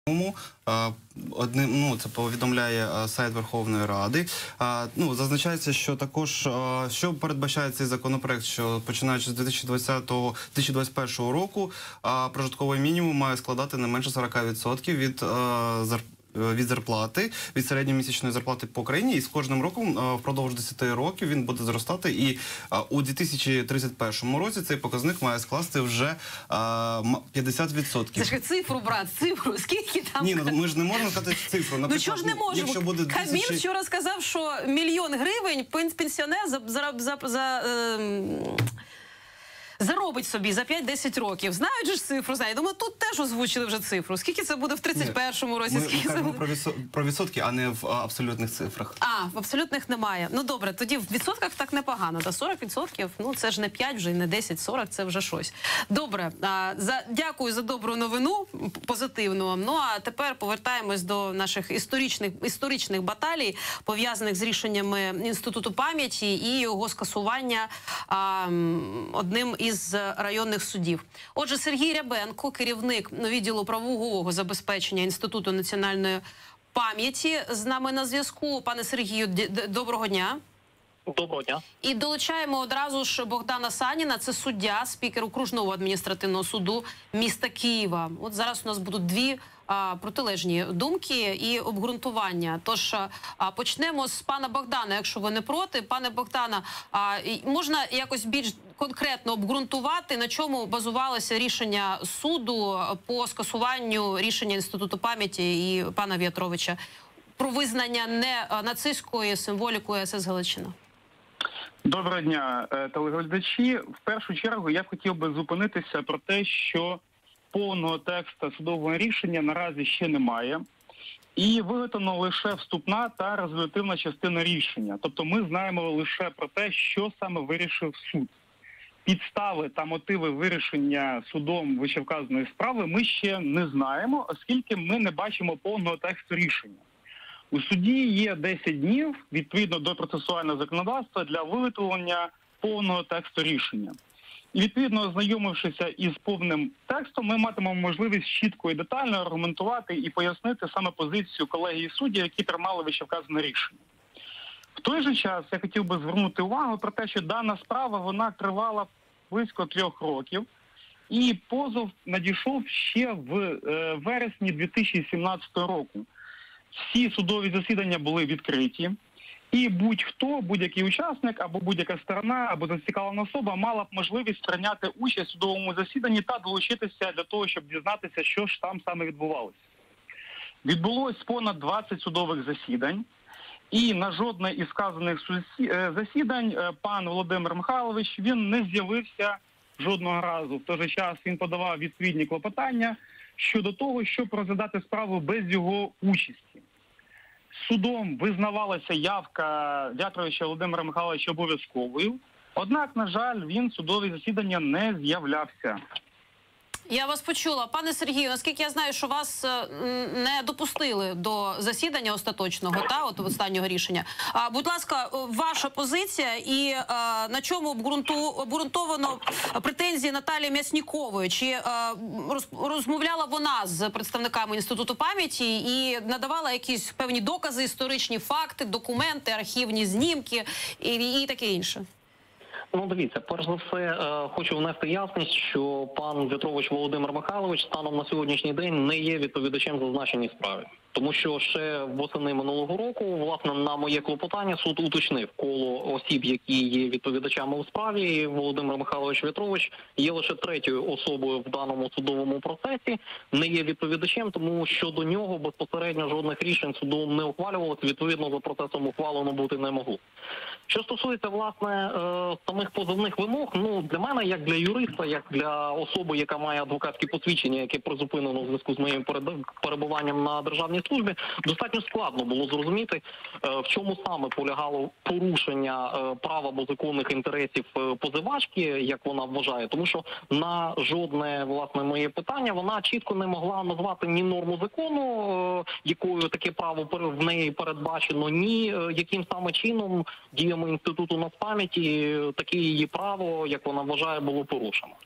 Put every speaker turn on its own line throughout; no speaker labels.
Це повідомляє сайт Верховної Ради. Зазначається, що також, що передбачає цей законопроект, що починаючи з 2020-2021 року, прожитковий мінімум має складати не менше 40% від зарплати, від середньомісячної зарплати по країні, і з кожним роком впродовж 10 років він буде зростати, і у 2031 році цей показник має скласти вже 50%.
Це ж цифру, брат, цифру, скільки там?
Ні, ми ж не можемо сказати цифру.
Ну чого ж не можемо? Кабмін вчора сказав, що 1 мільйон гривень пенсіонер заробить собі за 5-10 років. Знають же цифру, знають. Думаю, тут теж озвучили вже цифру. Скільки це буде в 31-му році?
Ми кажемо про відсотки, а не в абсолютних цифрах.
В абсолютних немає. Ну добре, тоді в відсотках так непогано. 40%, ну це ж не 5 вже, не 10, 40, це вже щось. Добре, дякую за добру новину, позитивну. Ну а тепер повертаємось до наших історичних баталій, пов'язаних з рішеннями Інституту пам'яті і його скасування одним із районних судів. Отже, Сергій Рябенко, керівник відділу правового забезпечення Інституту національної пам'яті, з нами на зв'язку. Пане Сергію, доброго дня.
Доброго дня.
І долучаємо одразу ж Богдана Саніна, це суддя, спікер окружного адміністративного суду міста Києва. От зараз у нас будуть дві протилежні думки і обґрунтування. Тож почнемо з пана Богдана, якщо ви не проти. Пане Богдана, можна якось більш конкретно обґрунтувати, на чому базувалося рішення суду по скасуванню рішення Інституту пам'яті і пана В'ятровича про визнання не нацистською символікою СС Галичина?
Доброго дня, телеглядачі. В першу чергу я б хотів би зупинитися про те, що повного тексту судового рішення наразі ще немає. І виготовлено лише вступна та резолютивна частина рішення. Тобто ми знаємо лише про те, що саме вирішив суд. Підстави та мотиви вирішення судом вищевказаної справи ми ще не знаємо, оскільки ми не бачимо повного тексту рішення. У суді є 10 днів, відповідно до процесуального законодавства, для виготовлення повного тексту рішення. І, відповідно, ознайомившися із повним текстом, ми матимемо можливість чітко і детально аргументувати і пояснити саме позицію колегії суддів, які приймали вищевказане рішення. В той же час я хотів би звернути увагу про те, що дана справа, вона тривала близько 3 років, і позов надійшов ще в вересні 2017 року. Всі судові засідання були відкриті, і будь-хто, будь-який учасник або будь-яка сторона, або зацікавлена особа мала б можливість прийняти участь у судовому засіданні та долучитися для того, щоб дізнатися, що ж там саме відбувалося. Відбулось понад 20 судових засідань, і на жодне із вказаних засідань пан Володимир Михайлович, він не з'явився жодного разу. В той же час він подавав відповідні клопотання щодо того, щоб розглядати справу без його участі. Судом визнавалася явка В'ятровича Володимира Михайловича обов'язковою, однак, на жаль, він в судові засідання не з'являвся.
Я вас почула. Пане Сергію, наскільки я знаю, що вас не допустили до засідання остаточного, от останнього рішення. Будь ласка, ваша позиція і на чому обґрунтовано претензії Наталії Мяснікової? Чи розмовляла вона з представниками Інституту пам'яті і надавала якісь певні докази, історичні факти, документи, архівні знімки і таке інше?
Ну, дивіться, перш за все, хочу внести ясність, що пан В'ятрович Володимир Михайлович станом на сьогоднішній день не є відповідачем зазначеній справі. Тому що ще восени минулого року, власне, на моє клопотання суд уточнив коло осіб, які є відповідачами у справі. Володимир Михайлович В'ятрович є лише третьою особою в даному судовому процесі, не є відповідачем, тому що до нього безпосередньо жодних рішень судом не ухвалювалося, відповідно за процесом ухвалено бути не могло. Що стосується, власне, самих позовних вимог, ну, для мене, як для юриста, як для особи, яка має адвокатське посвідчення, яке призупинено в зв'язку з моїм перебуванням на державній службі, достатньо складно було зрозуміти, в чому саме полягало порушення прав або законних інтересів позивачки, як вона вважає, тому що на жодне, власне, моє питання вона чітко не могла назвати ні норму закону, якою таке право в неї передбачено, ні яким саме чином діями Інституту нацпам'яті таке її право, як вона вважає, було порушено.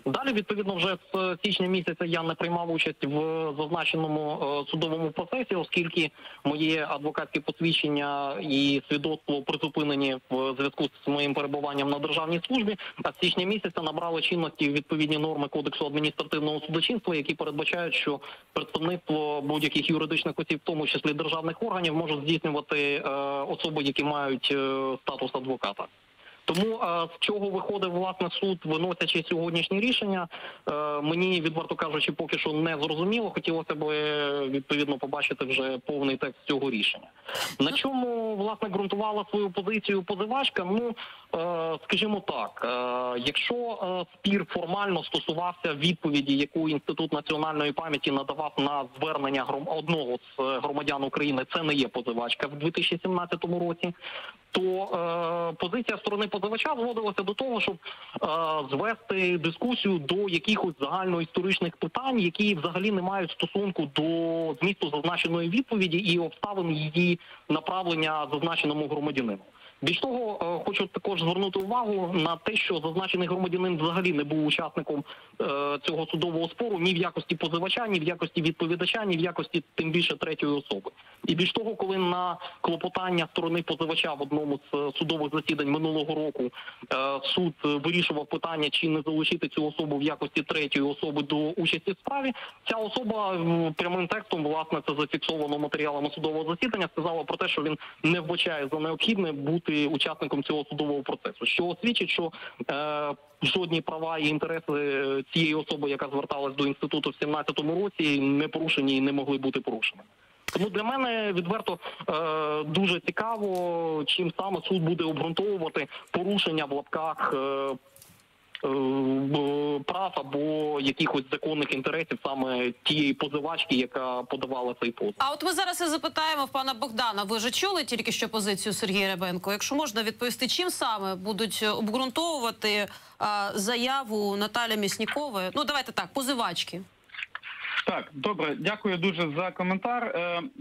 Далі, відповідно, вже з січня місяця я не приймав участь в зазначеному судовому процесі, оскільки моє адвокатське посвідчення і свідоцтво призупинені в зв'язку з моїм перебуванням на державній службі, а з січня місяця набрали чинності відповідні норми Кодексу адміністративного судочинства, які передбачають, що представництво будь-яких юридичних осіб, в тому числі державних органів, можуть здійснювати особи, які мають статус адвоката. Тому з чого виходив, власне, суд, виносячи сьогоднішнє рішення, мені, відверто кажучи, поки що не зрозуміло. Хотілося б, відповідно, побачити вже повний текст цього рішення. На чому, власне, ґрунтувала свою позицію позивачка? Ну, скажімо так, якщо спір формально стосувався відповіді, яку Інститут національної пам'яті надавав на звернення одного з громадян України, це не є позивачка в 2017 році, то позиція сторони позивача зводилася до того, щоб звести дискусію до якихось загальноісторичних питань, які взагалі не мають стосунку до змісту зазначеної відповіді і обставин її направлення зазначеному громадянину. Більш того, хочу також звернути увагу на те, що зазначений громадянин взагалі не був учасником цього судового спору ні в якості позивача, ні в якості відповідача, ні в якості тим більше третьої особи. І більш того, коли на клопотання сторони позивача в одному з судових засідань минулого року суд вирішував питання, чи не залучити цю особу в якості третьої особи до участі в справі, ця особа прямим текстом, власне, це зафіксовано матеріалами судового засідання, сказала про те, що він не вбачає за необхідне бути учасником цього судового процесу, що свідчить, що жодні права і інтереси цієї особи, яка зверталась до інституту в 2017 році, не порушені і не могли бути порушені. Тому для мене відверто дуже цікаво, чим саме суд буде обґрунтовувати порушення в лапках прав або якихось законних інтересів саме тієї позивачки, яка подавала цей позов.
А от ми зараз і запитаємо в пана Богдана. Ви ж чули тільки що позицію Сергія Рябенко? Якщо можна відповісти, чим саме будуть обґрунтовувати заяву Наталі Міснікової? Ну, давайте так, позивачки.
Так, добре, дякую дуже за коментар.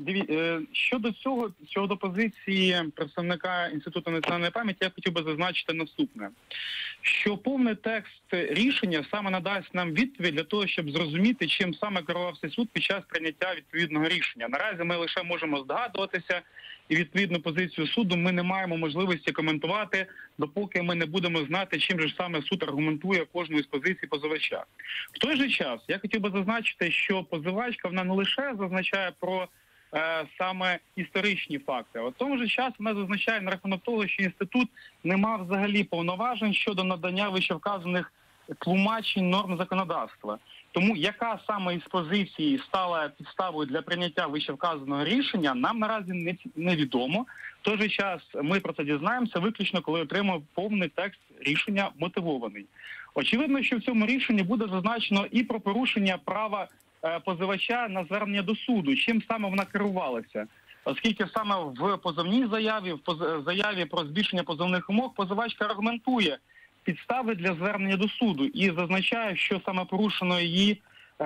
Щодо цього, щодо позиції представника Інституту національної пам'яті, я хотів би зазначити наступне. Що повний текст рішення саме надасть нам відповідь для того, щоб зрозуміти, чим саме керувався суд під час прийняття відповідного рішення. Наразі ми лише можемо здогадуватися, і відповідну позицію суду ми не маємо можливості коментувати, допоки ми не будемо знати, чим же саме суд аргументує кожну із позицій позивача. В той же час я хотів би зазначити, що позивачка, вона не лише зазначає про саме історичні факти, а в тому же час вона зазначає на рахунок того, що інститут не мав взагалі повноважень щодо надання вищевказаних тлумачень норм законодавства. Тому яка саме із позицій стала підставою для прийняття вищевказаного рішення, нам наразі невідомо. В той же час ми про це дізнаємося виключно, коли отримаємо повний текст рішення мотивований. Очевидно, що в цьому рішенні буде зазначено і про порушення права позивача на звернення до суду, чим саме вона керувалася. Оскільки саме в позовній заяві, в заяві про збільшення позовних вимог, позивачка аргументує підстави для звернення до суду і зазначає, що саме порушено її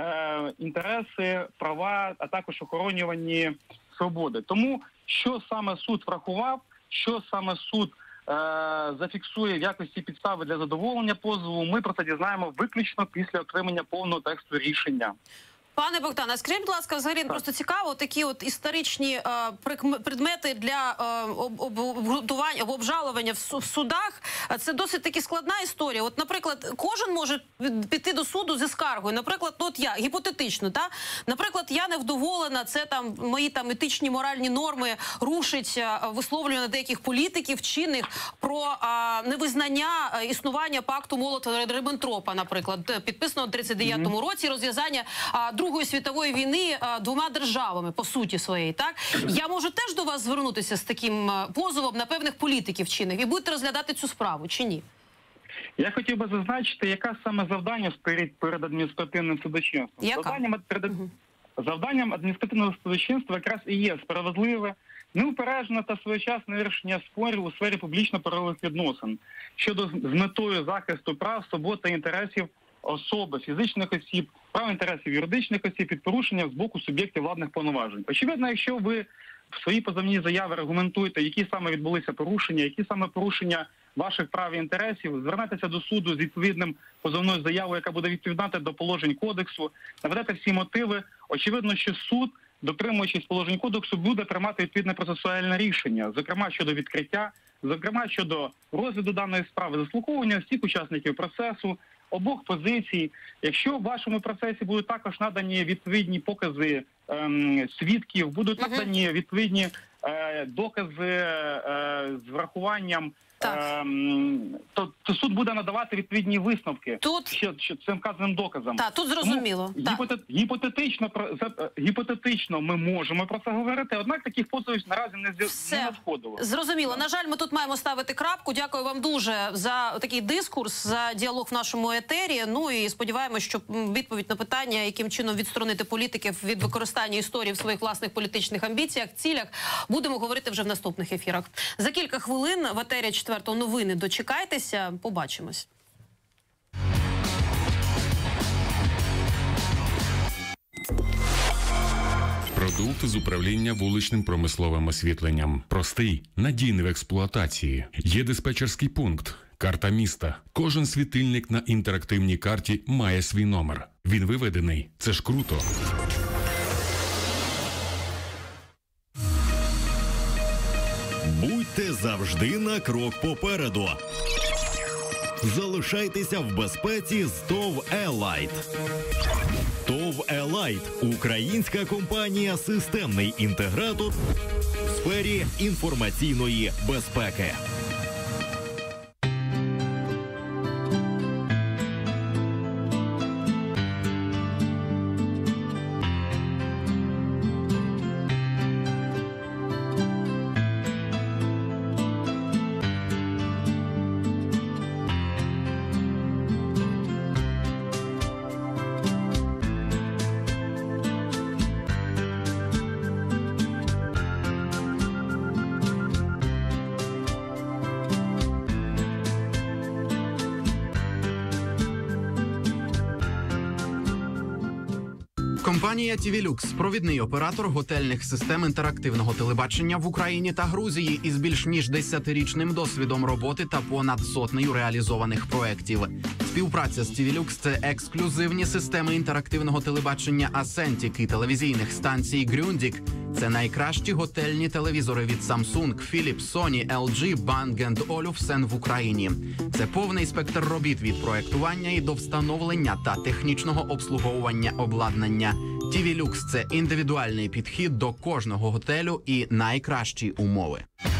інтереси, права, а також охоронювані свободи. Тому що саме суд врахував, що саме суд зафіксує в якості підстави для задоволення позову, ми про це дізнаємо виключно після отримання повного тексту рішення.
Пане Богдане, скажіть, будь ласка, взагалі просто цікаво, такі от історичні предмети для обґрунтування або обжалування в судах. Це досить таки складна історія. От, наприклад, кожен може піти до суду зі скаргою. Наприклад, от я, гіпотетично, та? Наприклад, я невдоволена, це там мої там етичні, моральні норми рушить висловлювання деяких політиків, чинних про невизнання існування пакту Молотова-Ріббентропа, наприклад, підписаного в 1939 році, розв'язання Другої світової війни двома державами, по суті своєї, так? Я можу теж до вас звернутися з таким позовом на певних політиків чинних і будете розглядати цю справу, чи ні?
Я хотів би зазначити, яке саме завдання стоїть перед адміністративним судочинством. Завданням адміністративного судочинства якраз і є справедливе, неупереджене та своєчасне вирішення спорів у сфері публічно-правових відносин щодо з метою захисту прав, свобод та інтересів особи, фізичних осіб, прав інтересів юридичних осіб під порушенням з боку суб'єктів владних повноважень. Очевидно, якщо ви в своїй позовній заяві аргументуєте, які саме відбулися порушення, які саме порушення ваших прав і інтересів, звернетеся до суду з відповідним позовною заявою, яка буде відповідати до положень кодексу, наведете всі мотиви. Очевидно, що суд, дотримуючись положень кодексу, буде приймати відповідне процесуальне рішення, зокрема щодо відкриття, зокрема щодо розгляду даної справи, заслуховування всіх учасників процесу, обох позицій. Якщо в вашому процесі будуть також надані відповідні покази свідків, будуть надані відповідні докази з врахуванням, то суд буде надавати відповідні висновки що цим вказаним доказам.
Так, тут зрозуміло.
Гіпотетично ми можемо про це говорити, однак таких позовів наразі не надходило.
Зрозуміло. На жаль, ми тут маємо ставити крапку. Дякую вам дуже за такий дискурс, за діалог в нашому етері. Ну і сподіваємось, що відповідь на питання, яким чином відсторонити політиків від використання історії в своїх власних політичних амбіціях, цілях, будемо говорити вже в наступних ефірах. За кілька хвилин в етері 4-го новини. Дочекайтеся, побачимось.
Продукт з управління вуличним промисловим освітленням. Простий, надійний в експлуатації. Є диспетчерський пункт, карта міста. Кожен світильник на інтерактивній карті має свій номер. Він виведений. Це ж круто.
Будьте завжди на крок попереду. Залишайтеся в безпеці з ТОВ «Елайт». ТОВ «Елайт» – українська компанія «Системний інтегратор» в сфері інформаційної безпеки.
Компанія «Тівілюкс» – провідний оператор готельних систем інтерактивного телебачення в Україні та Грузії із більш ніж 10-річним досвідом роботи та понад 100 реалізованих проєктів. Співпраця з «Тівілюкс» – це ексклюзивні системи інтерактивного телебачення «Асентік» і телевізійних станцій «Грюндік». Це найкращі готельні телевізори від Samsung, Philips, Sony, LG, Bang & Olufsen в Україні. Це повний спектр робіт від проєктування і до встановлення та технічного обслуговування обладнання. «Тівілюкс» – це індивідуальний підхід до кожного готелю і найкращі умови.